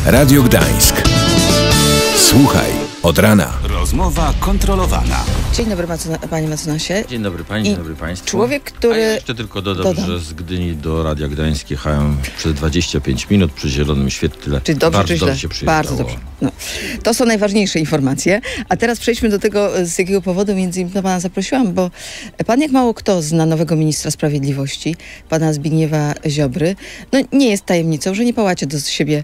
Radio Gdańsk. Słuchaj od rana. Rozmowa kontrolowana. Dzień dobry, panie mecenasie. Dzień dobry pani, dzień dobry państwu. Człowiek, który... A ja jeszcze tylko dodam, że z Gdyni do Radia Gdańsk jechałem przez 25 minut przy zielonym świetle. Czy dobrze, bardzo czy źle? dobrze się przyjeżdżało. Bardzo dobrze. No. To są najważniejsze informacje. A teraz przejdźmy do tego, z jakiego powodu między innymi pana zaprosiłam, bo pan jak mało kto zna nowego ministra sprawiedliwości, pana Zbigniewa Ziobry. No nie jest tajemnicą, że nie pałacie do siebie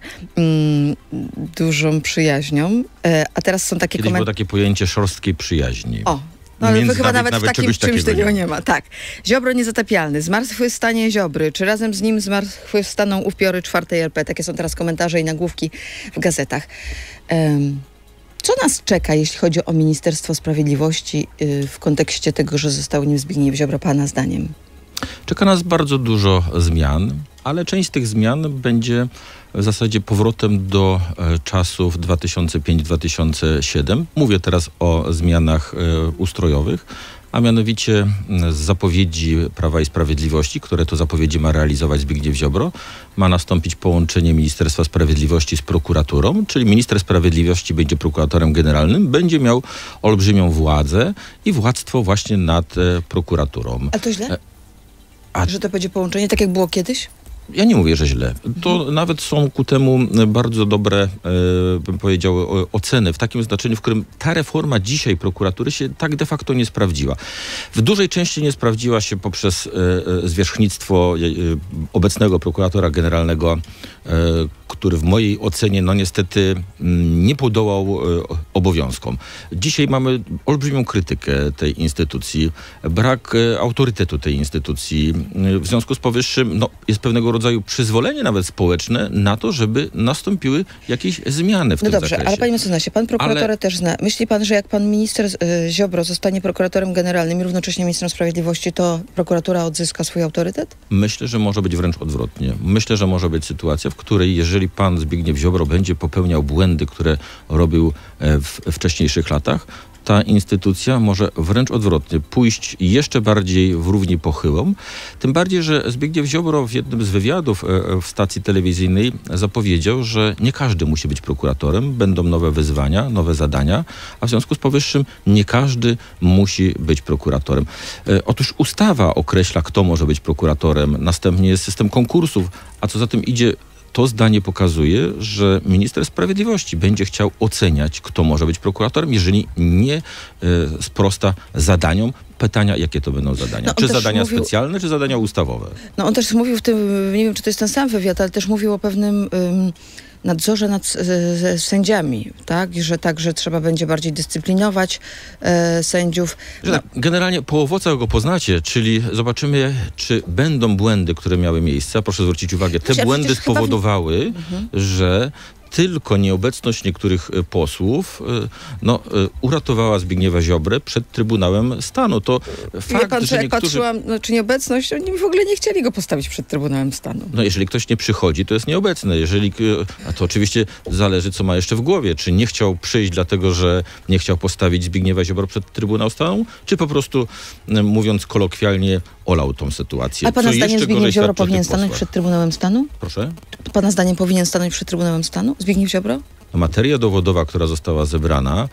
dużą przyjaźnią. A teraz są takie Kiedyś było takie pojęcie szorstkiej przyjaźni. O. No ale Więc chyba nawet w takim czymś takiego takiego nie ma. Tak. Ziobro niezatapialny. Zmartwychwstanie Ziobry. Czy razem z nim zmartwychwstaną upiory 4 RP? Takie są teraz komentarze i nagłówki w gazetach. Co nas czeka, jeśli chodzi o Ministerstwo Sprawiedliwości w kontekście tego, że został nim Zbigniew Ziobro, pana zdaniem? Czeka nas bardzo dużo zmian, ale część z tych zmian będzie w zasadzie powrotem do czasów 2005-2007. Mówię teraz o zmianach ustrojowych, a mianowicie z zapowiedzi Prawa i Sprawiedliwości, które to zapowiedzi ma realizować Zbigniew Ziobro, ma nastąpić połączenie Ministerstwa Sprawiedliwości z prokuraturą, czyli minister sprawiedliwości będzie prokuratorem generalnym, będzie miał olbrzymią władzę i władztwo właśnie nad prokuraturą. A to źle? Że to będzie połączenie, tak jak było kiedyś? Ja nie mówię, że źle. To nawet są ku temu bardzo dobre, bym powiedział, oceny, w takim znaczeniu, w którym ta reforma dzisiaj prokuratury się tak de facto nie sprawdziła. W dużej części nie sprawdziła się poprzez zwierzchnictwo obecnego prokuratora generalnego, który w mojej ocenie, no niestety, nie podołał obowiązkom. Dzisiaj mamy olbrzymią krytykę tej instytucji, brak autorytetu tej instytucji. W związku z powyższym, no, jest pewnego rodzaju przyzwolenie nawet społeczne na to, żeby nastąpiły jakieś zmiany w tym zakresie. No dobrze, ale panie mecenasie, pan prokuratora też zna. Myśli pan, że jak pan minister Ziobro zostanie prokuratorem generalnym i równocześnie ministrem sprawiedliwości, to prokuratura odzyska swój autorytet? Myślę, że może być wręcz odwrotnie. Myślę, że może być sytuacja, w której jeżeli pan Zbigniew Ziobro będzie popełniał błędy, które robił w wcześniejszych latach, ta instytucja może wręcz odwrotnie pójść jeszcze bardziej w równi pochyłą. Tym bardziej, że Zbigniew Ziobro w jednym z wywiadów w stacji telewizyjnej zapowiedział, że nie każdy musi być prokuratorem, będą nowe wyzwania, nowe zadania, a w związku z powyższym nie każdy musi być prokuratorem. Otóż ustawa określa, kto może być prokuratorem, następnie jest system konkursów, a co za tym idzie, to zdanie pokazuje, że minister sprawiedliwości będzie chciał oceniać, kto może być prokuratorem, jeżeli nie sprosta zadaniom. Pytania, jakie to będą zadania? No, czy zadania specjalne, czy zadania ustawowe? No on też mówił w tym, nie wiem, czy to jest ten sam wywiad, ale też mówił o pewnym nadzorze nad sędziami, tak? I że także trzeba będzie bardziej dyscyplinować sędziów. Że tak, generalnie po owocach go poznacie, czyli zobaczymy, czy będą błędy, które miały miejsce. Proszę zwrócić uwagę, te błędy spowodowały, że tylko nieobecność niektórych posłów uratowała Zbigniewa Ziobrę przed Trybunałem Stanu. To fakt, pan, że jak niektórzy... patrzyłam, czy nieobecność, oni w ogóle nie chcieli go postawić przed Trybunałem Stanu. No jeżeli ktoś nie przychodzi, to jest nieobecny. A to oczywiście zależy, co ma jeszcze w głowie. Czy nie chciał przyjść dlatego, że nie chciał postawić Zbigniewa Ziobro przed Trybunał Stanu, czy po prostu, mówiąc kolokwialnie, olał tą sytuację. A pana zdaniem Zbigniew Ziobro powinien stanąć przed Trybunałem Stanu? Proszę? Pana zdaniem powinien stanąć przed Trybunałem Stanu Zbigniew Ziobro? Materia dowodowa, która została zebrana,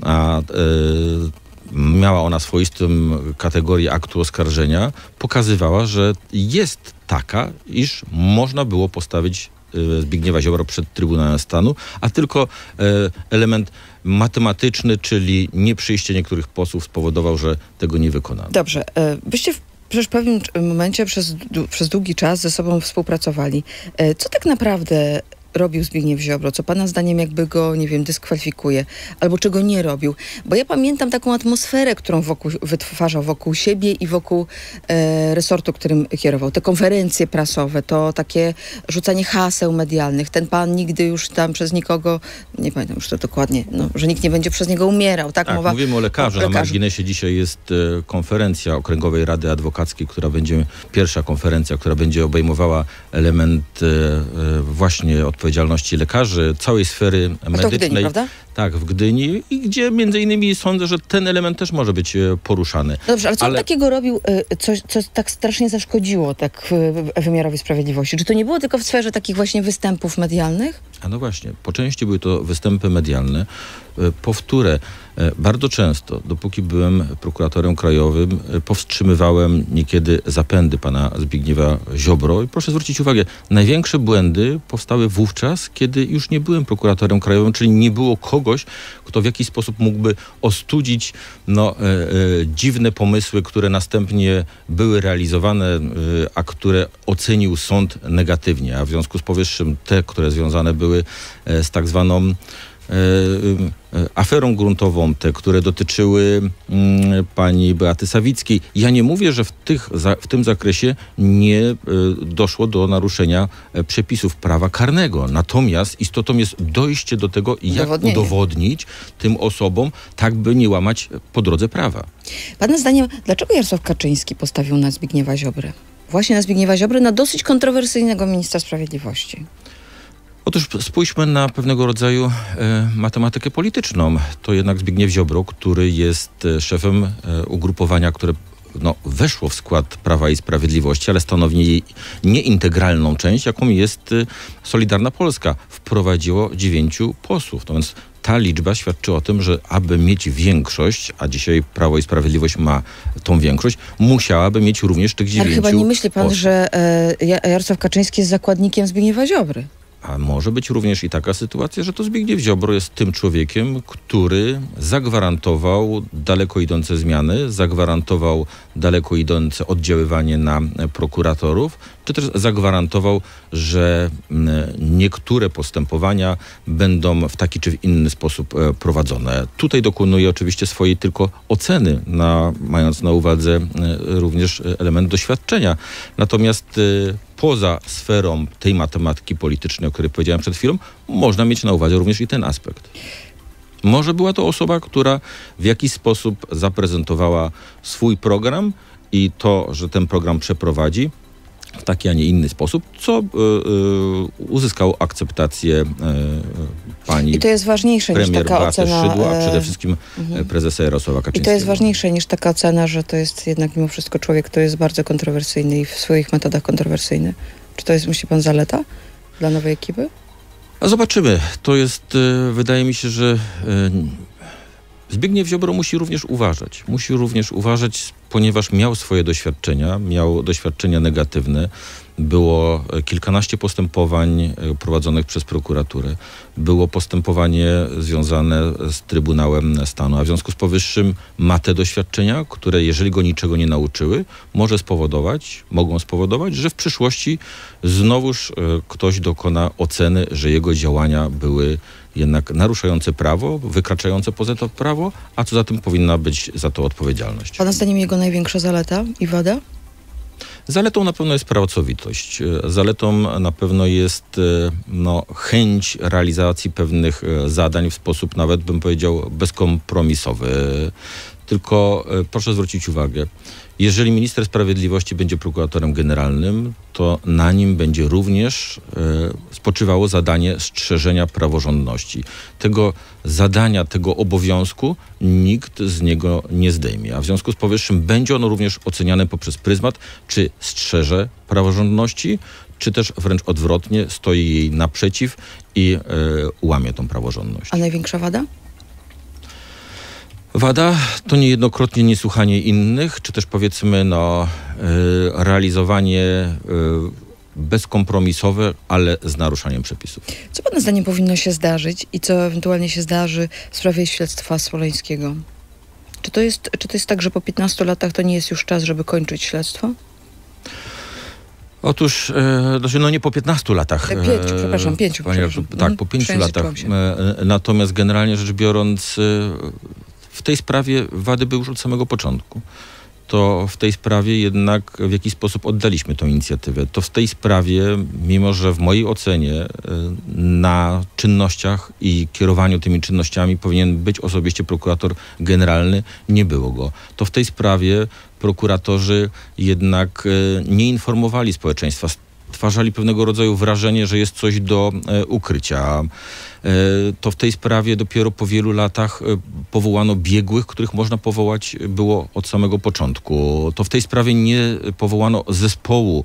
miała ona swoistą kategorię aktu oskarżenia, pokazywała, że jest taka, iż można było postawić Zbigniewa Ziobro przed Trybunałem Stanu, a tylko element matematyczny, czyli nieprzyjście niektórych posłów spowodował, że tego nie wykonano. Dobrze. Byście przecież w pewnym momencie przez długi czas ze sobą współpracowali. Co tak naprawdę robił Zbigniew Ziobro, co pana zdaniem jakby go, nie wiem, dyskwalifikuje, albo czego nie robił? Bo ja pamiętam taką atmosferę, którą wytwarzał wokół siebie i wokół resortu, którym kierował. Te konferencje prasowe, to takie rzucanie haseł medialnych. Ten pan nigdy już tam przez nikogo, nie pamiętam już to dokładnie, że nikt nie będzie przez niego umierał. Tak, mowa, mówimy o lekarzu. Na marginesie dzisiaj jest konferencja Okręgowej Rady Adwokackiej, która będzie, pierwsza konferencja, która będzie obejmowała element właśnie odpowiedzialności lekarzy, całej sfery medycznej. To w Gdyni, prawda? Tak, w Gdyni, i gdzie między innymi sądzę, że ten element też może być poruszany. Dobrze, ale co on takiego robił, co tak strasznie zaszkodziło tak wymiarowi sprawiedliwości? Czy to nie było tylko w sferze takich właśnie występów medialnych? A no właśnie, po części były to występy medialne, powtóre. Bardzo często, dopóki byłem prokuratorem krajowym, powstrzymywałem niekiedy zapędy pana Zbigniewa Ziobro. I proszę zwrócić uwagę, największe błędy powstały wówczas, kiedy już nie byłem prokuratorem krajowym, czyli nie było kogoś, kto w jakiś sposób mógłby ostudzić dziwne pomysły, które następnie były realizowane, a które ocenił sąd negatywnie. A w związku z powyższym te, które związane były z tak zwaną aferą gruntową, te, które dotyczyły pani Beaty Sawickiej. Ja nie mówię, że w tym zakresie nie doszło do naruszenia przepisów prawa karnego. Natomiast istotą jest dojście do tego, jak udowodnić tym osobom, tak by nie łamać po drodze prawa. Pana zdaniem, dlaczego Jarosław Kaczyński postawił na Zbigniewa Ziobrę? Właśnie na Zbigniewa Ziobrę, na dosyć kontrowersyjnego ministra sprawiedliwości. Otóż spójrzmy na pewnego rodzaju matematykę polityczną. To jednak Zbigniew Ziobro, który jest szefem ugrupowania, które weszło w skład Prawa i Sprawiedliwości, ale stanowi jej nieintegralną część, jaką jest Solidarna Polska. Wprowadziło 9 posłów. No więc ta liczba świadczy o tym, że aby mieć większość, a dzisiaj Prawo i Sprawiedliwość ma tą większość, musiałaby mieć również tych 9 Ale chyba nie myśli pan, posłów. że Jarosław Kaczyński jest zakładnikiem Zbigniewa Ziobry? A może być również i taka sytuacja, że to Zbigniew Ziobro jest tym człowiekiem, który zagwarantował daleko idące zmiany, zagwarantował daleko idące oddziaływanie na prokuratorów, czy też zagwarantował, że niektóre postępowania będą w taki czy w inny sposób prowadzone. Tutaj dokonuje oczywiście swojej tylko oceny, mając na uwadze również element doświadczenia. Natomiast poza sferą tej matematyki politycznej, o której powiedziałem przed chwilą, można mieć na uwadze również i ten aspekt. Może była to osoba, która w jakiś sposób zaprezentowała swój program i to, że ten program przeprowadzi w taki, a nie inny sposób, co uzyskało akceptację pani I to jest ważniejsze niż taka Beaty ocena Szydło, a przede wszystkim prezesa Jarosława Kaczyńskiego. I to jest ważniejsze niż taka ocena, że to jest jednak mimo wszystko człowiek, który jest bardzo kontrowersyjny i w swoich metodach kontrowersyjny. Czy to jest, myśli pan, zaleta dla nowej ekipy? A zobaczymy. To jest, wydaje mi się, że Zbigniew Ziobro musi również uważać. Musi również uważać, ponieważ miał swoje doświadczenia, miał doświadczenia negatywne. Było kilkanaście postępowań prowadzonych przez prokuraturę. Było postępowanie związane z Trybunałem Stanu, a w związku z powyższym ma te doświadczenia, które jeżeli go niczego nie nauczyły, mogą spowodować, że w przyszłości znowuż ktoś dokona oceny, że jego działania były jednak naruszające prawo, wykraczające poza to prawo, a co za tym powinna być za to odpowiedzialność. Pana zdaniem jego największa zaleta i wada? Zaletą na pewno jest pracowitość. Zaletą na pewno jest chęć realizacji pewnych zadań w sposób nawet, bym powiedział, bezkompromisowy. Tylko proszę zwrócić uwagę, jeżeli minister sprawiedliwości będzie prokuratorem generalnym, to na nim będzie również spoczywało zadanie strzeżenia praworządności. Tego zadania, tego obowiązku nikt z niego nie zdejmie. A w związku z powyższym będzie ono również oceniane poprzez pryzmat, czy strzeże praworządności, czy też wręcz odwrotnie, stoi jej naprzeciw i łamie tą praworządność. A największa wada? Wada to niejednokrotnie niesłuchanie innych, czy też powiedzmy realizowanie bezkompromisowe, ale z naruszaniem przepisów. Co pana zdaniem powinno się zdarzyć i co ewentualnie się zdarzy w sprawie śledztwa smoleńskiego? Czy to jest tak, że po 15 latach to nie jest już czas, żeby kończyć śledztwo? Otóż, nie po 15 latach. 5, tak, po 5 latach. Natomiast generalnie rzecz biorąc, w tej sprawie wady były już od samego początku. To w tej sprawie jednak w jakiś sposób oddaliśmy tę inicjatywę. To w tej sprawie, mimo że w mojej ocenie na czynnościach i kierowaniu tymi czynnościami powinien być osobiście prokurator generalny, nie było go. To w tej sprawie prokuratorzy jednak nie informowali społeczeństwa, stwarzali pewnego rodzaju wrażenie, że jest coś do ukrycia. to w tej sprawie dopiero po wielu latach powołano biegłych, których można powołać było od samego początku. To w tej sprawie nie powołano zespołu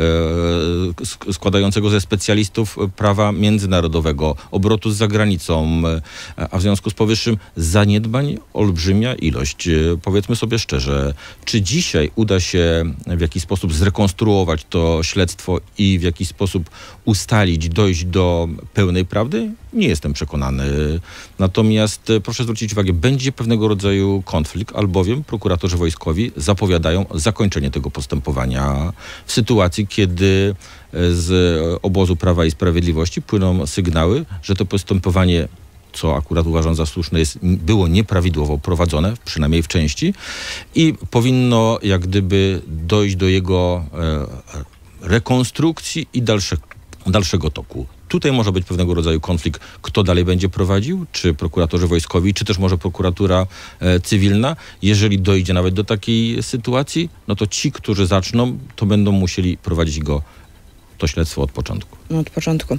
składającego ze specjalistów prawa międzynarodowego, obrotu z zagranicą, a w związku z powyższym zaniedbań olbrzymia ilość. Powiedzmy sobie szczerze, czy dzisiaj uda się w jakiś sposób zrekonstruować to śledztwo i w jakiś sposób ustalić, dojść do pełnej prawdy? Nie jestem przekonany. Natomiast proszę zwrócić uwagę, będzie pewnego rodzaju konflikt, albowiem prokuratorzy wojskowi zapowiadają zakończenie tego postępowania w sytuacji, kiedy z obozu Prawa i Sprawiedliwości płyną sygnały, że to postępowanie, co akurat uważam za słuszne, było nieprawidłowo prowadzone, przynajmniej w części, i powinno jak gdyby dojść do jego rekonstrukcji i dalszego toku. Tutaj może być pewnego rodzaju konflikt, kto dalej będzie prowadził, czy prokuratorzy wojskowi, czy też może prokuratura cywilna. Jeżeli dojdzie nawet do takiej sytuacji, no to ci, którzy zaczną, to będą musieli prowadzić to śledztwo od początku. Od początku.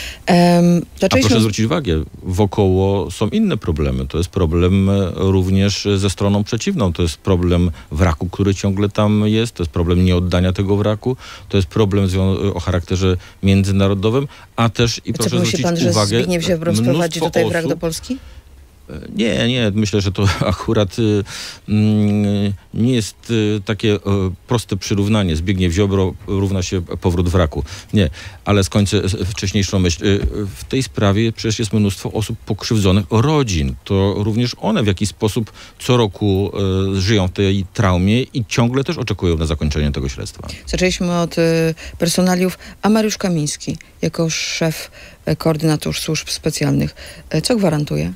A proszę zwrócić uwagę, wokoło są inne problemy. To jest problem również ze stroną przeciwną. To jest problem wraku, który ciągle tam jest. To jest problem nieoddania tego wraku. To jest problem o charakterze międzynarodowym, a też i proszę zwrócić uwagę... myśli pan, że Zbigniew Ziobro sprowadzi tutaj wrak do Polski? Nie. Myślę, że to akurat nie jest takie proste przyrównanie. Zbigniew Ziobro równa się powrót wraku. Nie, ale skończę wcześniejszą myśl. W tej sprawie przecież jest mnóstwo osób pokrzywdzonych, rodzin. To również one w jakiś sposób co roku żyją w tej traumie i ciągle też oczekują na zakończenie tego śledztwa. Zaczęliśmy od personaliów, a Mariusz Kamiński jako szef, koordynator służb specjalnych. Co gwarantuje?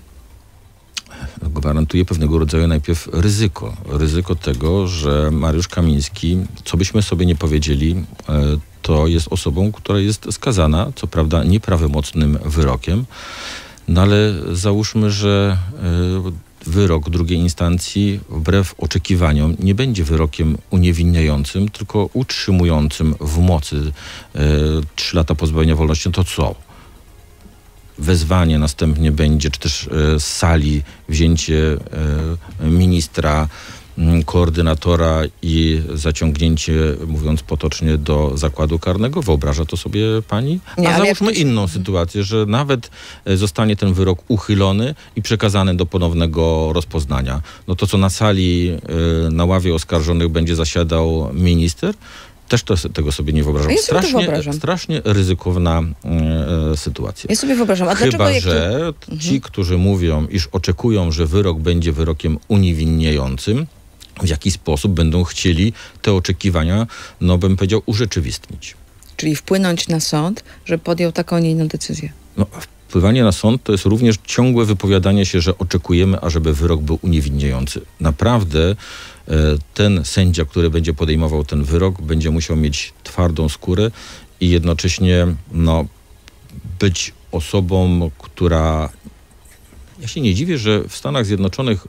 Gwarantuje pewnego rodzaju najpierw ryzyko. Ryzyko tego, że Mariusz Kamiński, co byśmy sobie nie powiedzieli, to jest osobą, która jest skazana, co prawda nieprawomocnym wyrokiem, no ale załóżmy, że wyrok drugiej instancji wbrew oczekiwaniom nie będzie wyrokiem uniewinniającym, tylko utrzymującym w mocy 3 lata pozbawienia wolności. To co? Wezwanie następnie będzie, czy też z sali wzięcie ministra, koordynatora i zaciągnięcie, mówiąc potocznie, do zakładu karnego. Wyobraża to sobie pani? A załóżmy inną sytuację, że nawet zostanie ten wyrok uchylony i przekazany do ponownego rozpoznania. No to co na sali, na ławie oskarżonych będzie zasiadał minister? Też tego sobie nie wyobrażam. Strasznie ryzykowna sytuacja. Ja sobie wyobrażam. A chyba, że ci, którzy mówią, iż oczekują, że wyrok będzie wyrokiem uniewinniającym, w jaki sposób będą chcieli te oczekiwania, no bym powiedział, urzeczywistnić. Czyli wpłynąć na sąd, że podjął taką, nie inną decyzję. No, wpływanie na sąd to jest również ciągłe wypowiadanie się, że oczekujemy, ażeby wyrok był uniewinniający. Naprawdę ten sędzia, który będzie podejmował ten wyrok, będzie musiał mieć twardą skórę i jednocześnie być osobą, która... Ja się nie dziwię, że w Stanach Zjednoczonych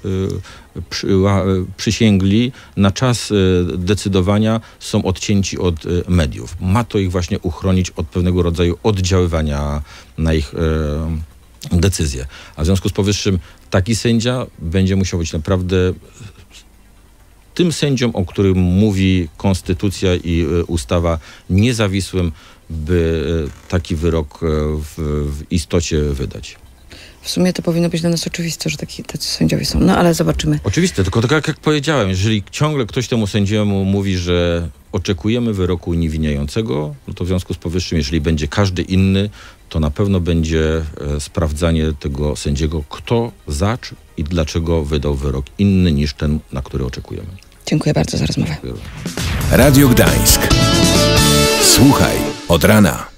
przysięgli na czas decydowania są odcięci od mediów. Ma to ich właśnie uchronić od pewnego rodzaju oddziaływania na ich decyzje. A w związku z powyższym taki sędzia będzie musiał być naprawdę tym sędzią, o którym mówi konstytucja i ustawa, niezawisłym, by taki wyrok w istocie wydać. W sumie to powinno być dla nas oczywiste, że tacy sędziowie są. No ale zobaczymy. Oczywiste, tylko tak jak powiedziałem, jeżeli ciągle ktoś temu sędziemu mówi, że oczekujemy wyroku uniewinniającego, no to w związku z powyższym, jeżeli będzie każdy inny, to na pewno będzie sprawdzanie tego sędziego, kto i dlaczego wydał wyrok inny niż ten, na który oczekujemy. Dziękuję bardzo za rozmowę. Radio Gdańsk. Słuchaj od rana.